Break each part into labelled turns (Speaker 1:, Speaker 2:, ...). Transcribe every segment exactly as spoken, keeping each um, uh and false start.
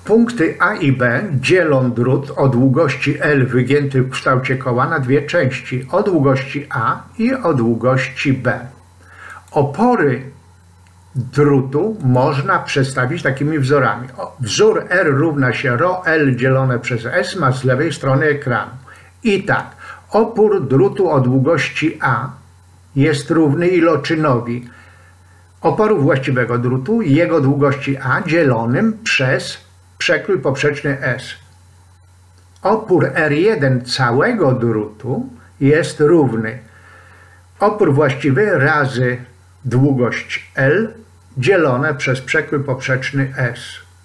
Speaker 1: Punkty A i B dzielą drut o długości L wygięty w kształcie koła na dwie części, o długości A i o długości B. Opory drutu można przedstawić takimi wzorami. Wzór R równa się ρ L dzielone przez S ma z lewej strony ekranu. I tak, opór drutu o długości A jest równy iloczynowi oporu właściwego drutu i jego długości A dzielonym przez przekrój poprzeczny S. Opór R jeden całego drutu jest równy opór właściwy razy długość L dzielone przez przekrój poprzeczny S.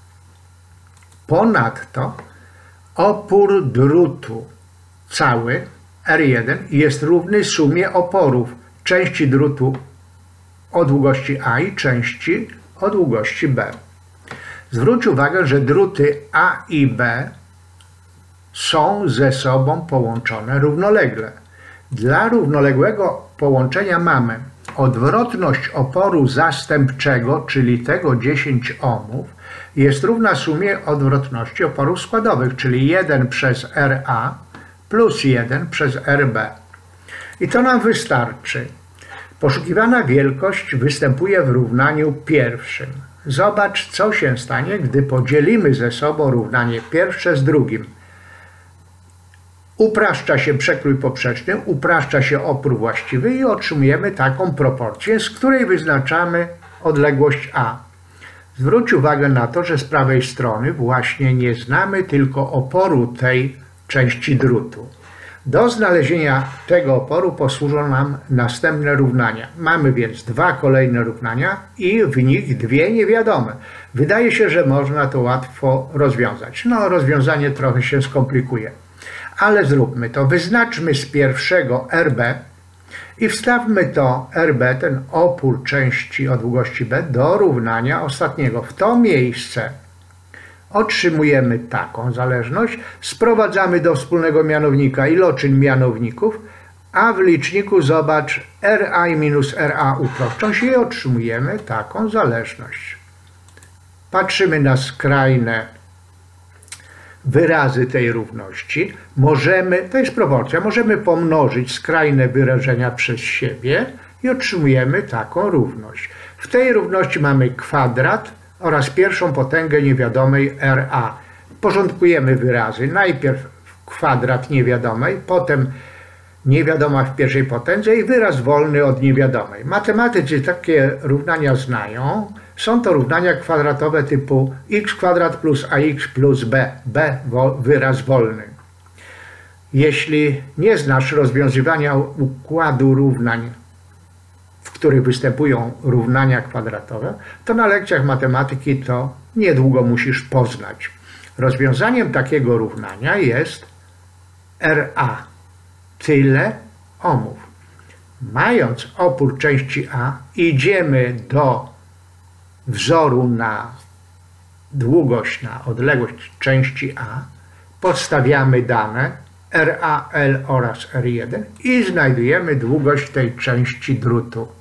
Speaker 1: Ponadto opór drutu cały R jeden jest równy sumie oporów części drutu o długości A i części o długości B. Zwróć uwagę, że druty A i B są ze sobą połączone równolegle. Dla równoległego połączenia mamy odwrotność oporu zastępczego, czyli tego dziesięć ohmów, jest równa sumie odwrotności oporów składowych, czyli jeden przez R A plus jeden przez R B. I to nam wystarczy. Poszukiwana wielkość występuje w równaniu pierwszym. Zobacz, co się stanie, gdy podzielimy ze sobą równanie pierwsze z drugim. Upraszcza się przekrój poprzeczny, upraszcza się opór właściwy i otrzymujemy taką proporcję, z której wyznaczamy odległość A. Zwróć uwagę na to, że z prawej strony właśnie nie znamy tylko oporu tej części drutu. Do znalezienia tego oporu posłużą nam następne równania. Mamy więc dwa kolejne równania i w nich dwie niewiadome. Wydaje się, że można to łatwo rozwiązać. No, rozwiązanie trochę się skomplikuje. Ale zróbmy to. Wyznaczmy z pierwszego R B i wstawmy to R B, ten opór części o długości B, do równania ostatniego. W to miejsce otrzymujemy taką zależność, sprowadzamy do wspólnego mianownika iloczyn mianowników, a w liczniku zobacz R A i minus R A uproszczą się i otrzymujemy taką zależność. Patrzymy na skrajne wyrazy tej równości. Możemy, to jest proporcja, możemy pomnożyć skrajne wyrażenia przez siebie i otrzymujemy taką równość. W tej równości mamy kwadrat oraz pierwszą potęgę niewiadomej R A. Porządkujemy wyrazy. Najpierw kwadrat niewiadomej, potem niewiadoma w pierwszej potędze i wyraz wolny od niewiadomej. Matematycy takie równania znają. Są to równania kwadratowe typu x kwadrat plus ax plus b. b wyraz wolny. Jeśli nie znasz rozwiązywania układu równań, w których występują równania kwadratowe, to na lekcjach matematyki to niedługo musisz poznać. Rozwiązaniem takiego równania jest R A. Tyle ohmów. Mając opór części A, idziemy do wzoru na długość, na odległość części A, podstawiamy dane R A, L oraz R jeden i znajdujemy długość tej części drutu.